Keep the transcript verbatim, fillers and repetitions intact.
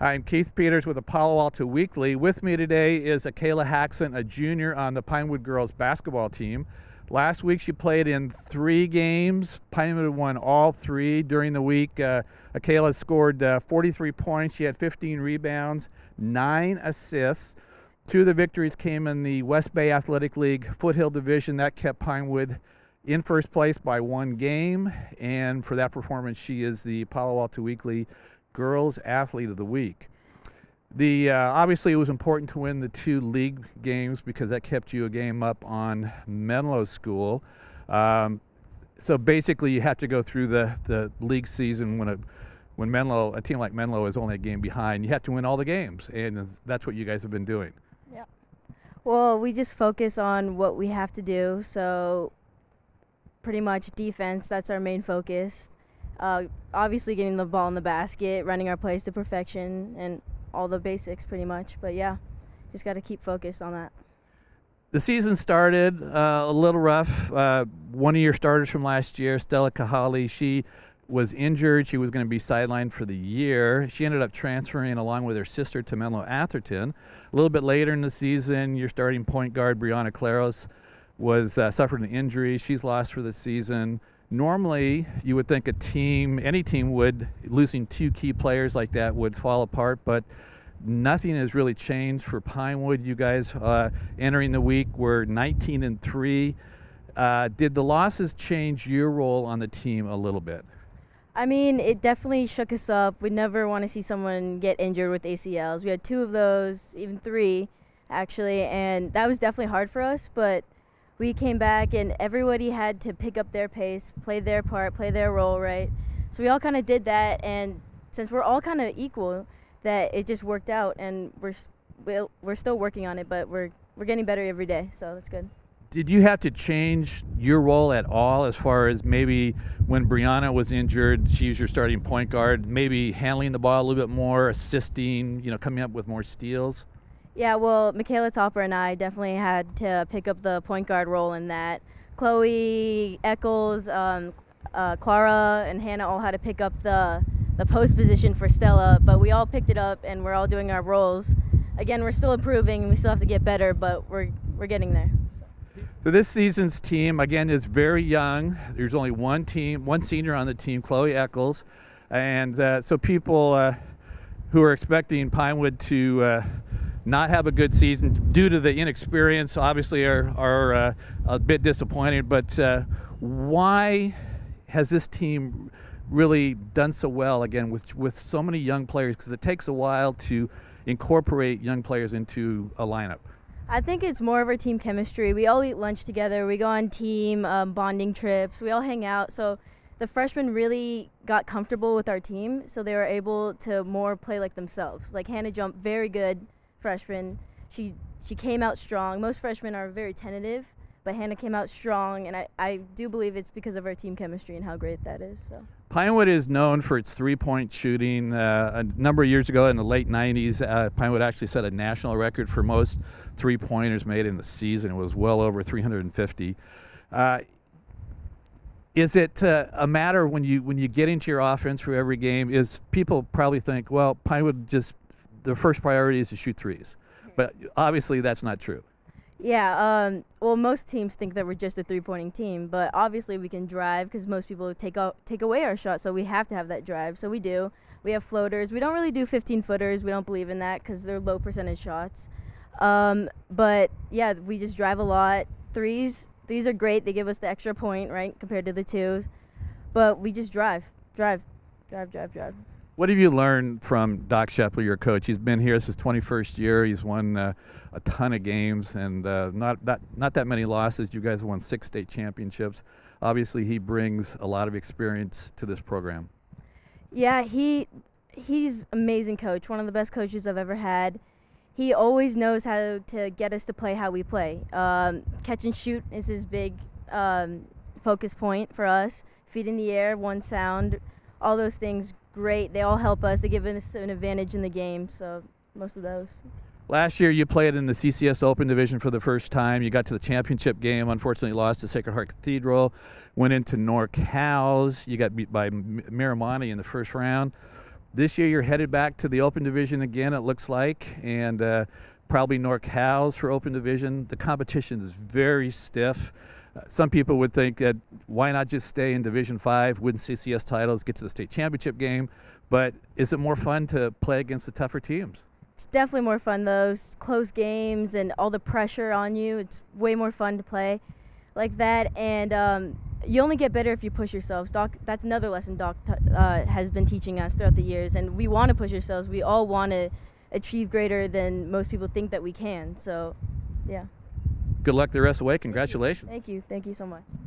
I'm Keith Peters with the Palo Alto Weekly. With me today is Akayla Haxon, a junior on the Pinewood girls basketball team. Last week she played in three games. Pinewood won all three. During the week, uh, Akayla scored uh, forty-three points. She had fifteen rebounds, nine assists. Two of the victories came in the West Bay Athletic League Foothill Division. That kept Pinewood in first place by one game. And for that performance, she is the Palo Alto Weekly Girls Athlete of the Week. The uh, obviously it was important to win the two league games because that kept you a game up on Menlo School. Um, so basically you have to go through the, the league season when a when Menlo, a team like Menlo is only a game behind. You have to win all the games, and that's what you guys have been doing. Yeah. Well, we just focus on what we have to do. So pretty much defense, that's our main focus. Uh, obviously getting the ball in the basket, running our plays to perfection, and all the basics pretty much. But yeah, just got to keep focused on that. The season started uh, a little rough. Uh, one of your starters from last year, Stella Kahali, she was injured. She was going to be sidelined for the year. She ended up transferring along with her sister to Menlo Atherton. A little bit later in the season, your starting point guard, Brianna Claros, was uh, suffered an injury. She's lost for the season. Normally, you would think a team, any team would, losing two key players like that would fall apart, but nothing has really changed for Pinewood. You guys uh, entering the week were nineteen and three. Uh, did the losses change your role on the team a little bit? I mean, it definitely shook us up. We never want to see someone get injured with A C Ls. We had two of those, even three, actually, and that was definitely hard for us, but we came back and everybody had to pick up their pace, play their part, play their role, right? So we all kind of did that, and since we're all kind of equal, that it just worked out, and we're we're still working on it, but we're we're getting better every day, so that's good. Did you have to change your role at all as far as maybe when Brianna was injured, she's your starting point guard, maybe handling the ball a little bit more, assisting, you know, coming up with more steals? Yeah, well, Michaela Topper and I definitely had to pick up the point guard role in that. Chloe, Eccles, um, uh, Clara, and Hannah all had to pick up the, the post position for Stella, but we all picked it up and we're all doing our roles. Again, we're still improving and we still have to get better, but we're, we're getting there. So. So this season's team, again, is very young. There's only one team, one senior on the team, Chloe Eccles. And uh, so people uh, who are expecting Pinewood to uh, not have a good season due to the inexperience obviously are, are uh, a bit disappointed, but uh, why has this team really done so well again with, with so many young players? Because it takes a while to incorporate young players into a lineup. I think it's more of our team chemistry. We all eat lunch together, we go on team um, bonding trips, we all hang out, so the freshmen really got comfortable with our team, so they were able to more play like themselves. Like Hannah jumped very good freshman. She she came out strong. Most freshmen are very tentative, but Hannah came out strong, and I, I do believe it's because of our team chemistry and how great that is. So Pinewood is known for its three-point shooting. Uh, a number of years ago in the late nineties, uh, Pinewood actually set a national record for most three-pointers made in the season. It was well over three hundred fifty. Uh, is it uh, a matter when you when you get into your offense for every game, is people probably think, well, Pinewood just the first priority is to shoot threes, but obviously that's not true. Yeah, um, well, most teams think that we're just a three-pointing team, but obviously we can drive because most people take out, take away our shot, so we have to have that drive. So we do. We have floaters. We don't really do fifteen-footers. We don't believe in that because they're low percentage shots. Um, but yeah, we just drive a lot. Threes, threes are great. They give us the extra point, right, compared to the twos. But we just drive, drive, drive, drive, drive. What have you learned from Doc Shepley, your coach? He's been here, this is his twenty-first year. He's won uh, a ton of games and uh, not, that, not that many losses. You guys have won six state championships. Obviously, he brings a lot of experience to this program. Yeah, he he's amazing coach, one of the best coaches I've ever had. He always knows how to get us to play how we play. Um, catch and shoot is his big um, focus point for us. Feet in the air, one sound, all those things. Great. They all help us. They give us an advantage in the game, so most of those. Last year you played in the C C S Open Division for the first time. You got to the championship game, unfortunately lost to Sacred Heart Cathedral, went into NorCals. You got beat by Miramonte in the first round. This year you're headed back to the Open Division again, it looks like, and uh, probably NorCal's for Open Division. The competition is very stiff. Uh, some people would think that why not just stay in Division five, win C C S titles, get to the state championship game, but is it more fun to play against the tougher teams? It's definitely more fun, those close games and all the pressure on you. It's way more fun to play like that, and um, you only get better if you push yourselves. Doc, that's another lesson Doc uh, has been teaching us throughout the years, and we want to push ourselves. We all want to achieve greater than most people think that we can, so yeah. Good luck the rest of the way. Congratulations. Thank you. Thank you, Thank you so much.